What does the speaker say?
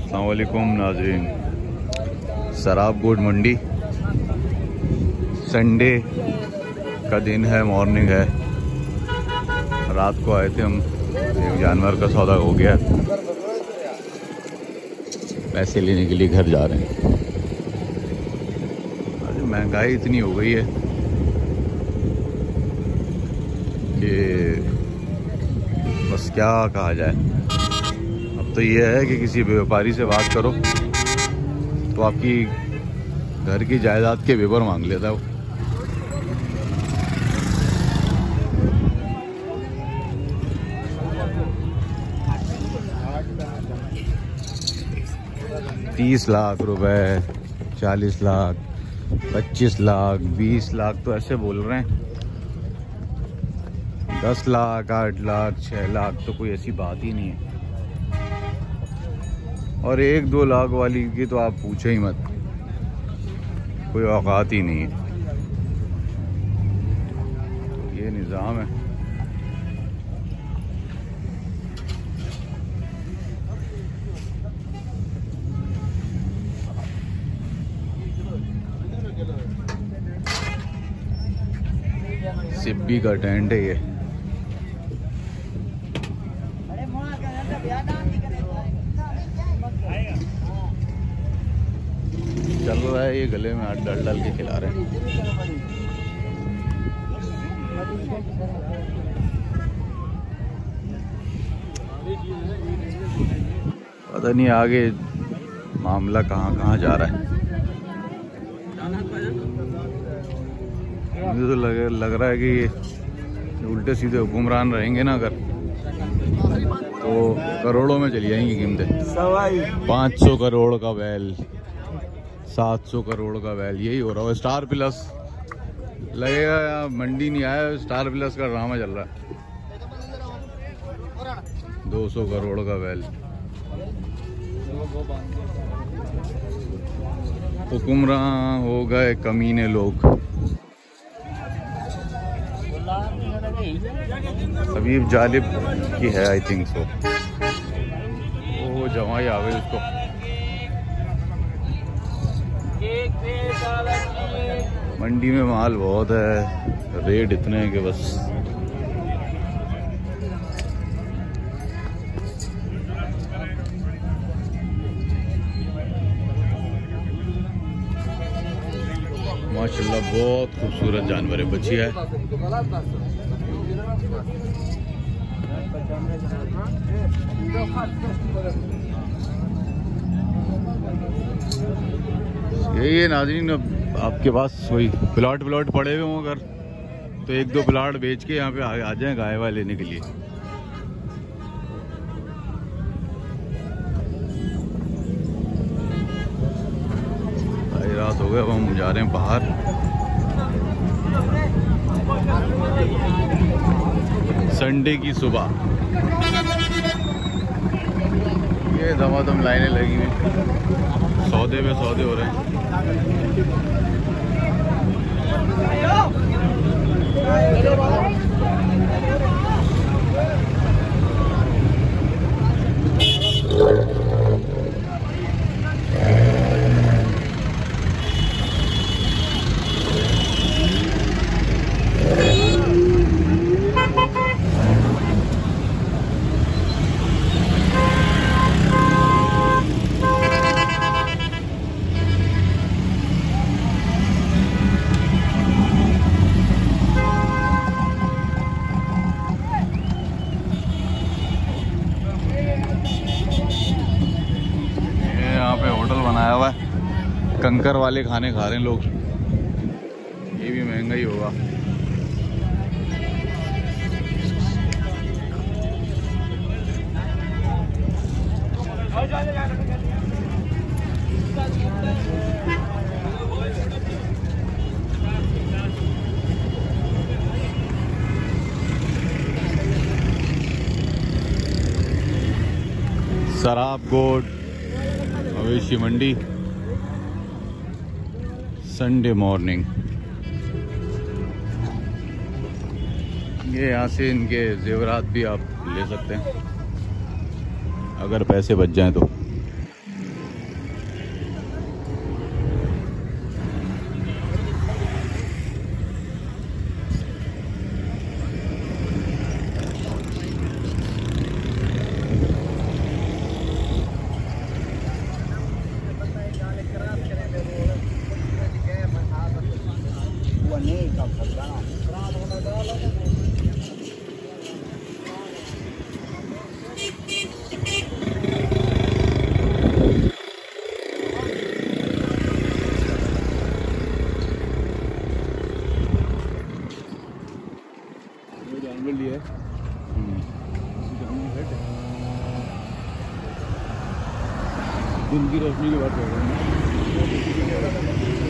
अस्सलाम वालेकुम नाज़रीन। शराब गोड मंडी, संडे का दिन है, मॉर्निंग है। रात को आए थे हम, एक जानवर का सौदा हो गया, पैसे लेने के लिए घर जा रहे हैं। अरे महंगाई इतनी हो गई है कि बस क्या कहा जाए। अब तो ये है कि किसी व्यापारी से बात करो तो आपकी घर की जायदाद के पेपर मांग लेता है वो। $30 लाख, 40 लाख, 25 लाख, 20 लाख तो ऐसे बोल रहे हैं। 10 लाख, 8 लाख, 6 लाख तो कोई ऐसी बात ही नहीं है। और 1-2 लाख वाली की तो आप पूछो ही मत, कोई औकात ही नहीं है। ये निज़ाम है। सिब्बी का टेंट है ये। चल रहा है, ये गले में हाथ डाल डाल के खिला रहे हैं। पता नहीं आगे मामला कहाँ कहाँ जा रहा है। मुझे तो लग रहा है कि ये उल्टे सीधे हुक्मरान रहेंगे ना अगर, तो करोड़ों में चली जाएंगी कीमतें। 500 करोड़ का बैल, 700 करोड़ का बैल, यही हो रहा है। स्टार प्लस लगेगा, या मंडी नहीं आया, स्टार प्लस का ड्रामा चल रहा है। 200 करोड़ का बैल। हुक्मरान हो गए कमीने लोग। हबीब जालिब की है, आई थिंक सो। वो जवाई आ गई उसको। मंडी में माल बहुत है, रेट इतने हैं कि बस। माशाल्लाह बहुत खूबसूरत जानवर है, बच्ची है। यही है नाज़रीन, अब आपके पास कोई प्लॉट पड़े हुए हों अगर, तो 1-2 प्लॉट बेच के यहाँ पे आ जाएं गाय वाय लेने के लिए। सारी रात हो गए, अब हम जा रहे हैं बाहर। संडे की सुबह ये दमादम लाइनें लगी हुई, सौदे पे सौदे हो रहे हैं। कंकर वाले खाने खा रहे हैं लोग। ये भी महंगा ही होगा। शराब गोड मवेशी मंडी, संडे मॉर्निंग। ये यहाँ से इनके जेवरात भी आप ले सकते हैं अगर पैसे बच जाएं तो। दिन की रोशनी की बात कर रहा हूँ।